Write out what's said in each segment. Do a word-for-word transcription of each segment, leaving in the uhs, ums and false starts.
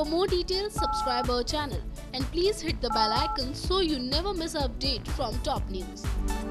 more details, subscribe our channel and please hit the bell icon so you never miss an update from top news.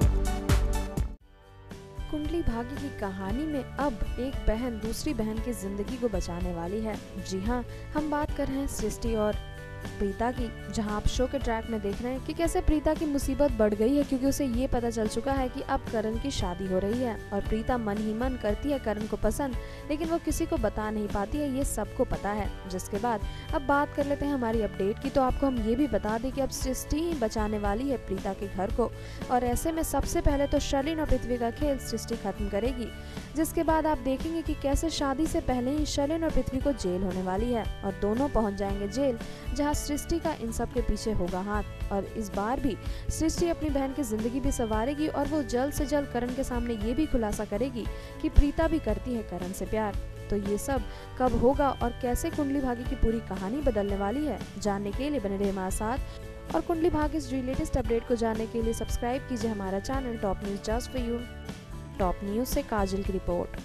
Kundali Bhagya की कहानी में अब एक बहन दूसरी बहन की जिंदगी को बचाने वाली है। जी हाँ, हम बात कर रहे हैं सृष्टि और प्रीता की, जहां आप शो के ट्रैक में देख रहे हैं कि कैसे प्रीता की मुसीबत बढ़ गई है क्योंकि उसे ये पता चल चुका है कि अब करण की शादी हो रही है और प्रीता मन ही मन करती है करण को पसंद, लेकिन वो किसी को बता नहीं पाती है, ये सबको पता है। जिसके बाद अब बात कर लेते हैं हमारी अपडेट की, तो आपको हम ये भी बता दें कि अब सृष्टि ही बचाने वाली है प्रीता के घर को और ऐसे में सबसे पहले तो शर्लिन और पृथ्वी का खेल सृष्टि खत्म करेगी। जिसके बाद आप देखेंगे कि कैसे शादी से पहले ही शर्लिन और पृथ्वी को जेल होने वाली है और दोनों पहुंच जाएंगे जेल, जहां सृष्टि का इन सब के पीछे होगा हाथ। और इस बार भी सृष्टि अपनी बहन की जिंदगी भी संवारेगी और वो जल्द से जल्द करण के सामने ये भी खुलासा करेगी कि प्रीता भी करती है करण से प्यार। तो ये सब कब होगा और कैसे कुंडली भाग्य की पूरी कहानी बदलने वाली है, जानने के लिए बने रहे हमारे साथ और कुंडली भाग्य इस लेटेस्ट अपडेट को जानने के लिए सब्सक्राइब कीजिए हमारा channel Top News just for you. Top News से काजल की रिपोर्ट।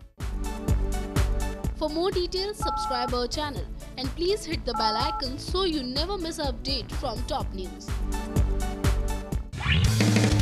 For more details, subscribe our channel and please hit the bell icon so you never miss an update from top news.